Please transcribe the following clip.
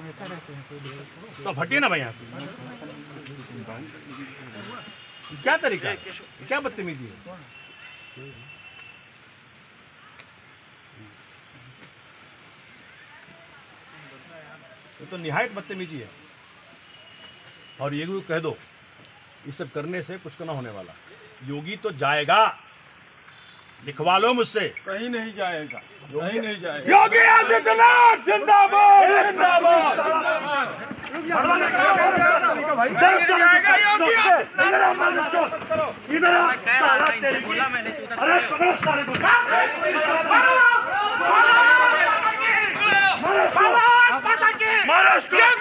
तो हटिए ना भाई यहाँ से। क्या तरीका है, क्या बदतमीजी है? ये तो निहायत बदतमीजी है। और ये भी कह दो, ये सब करने से कुछ ना होने वाला। योगी तो जाएगा, लिखवा लो मुझसे। कहीं नहीं जाएगा, कहीं नहीं जाएगा। योगी आदित्यनाथ जिंदाबाद, जिंदाबाद। महाराष्ट्र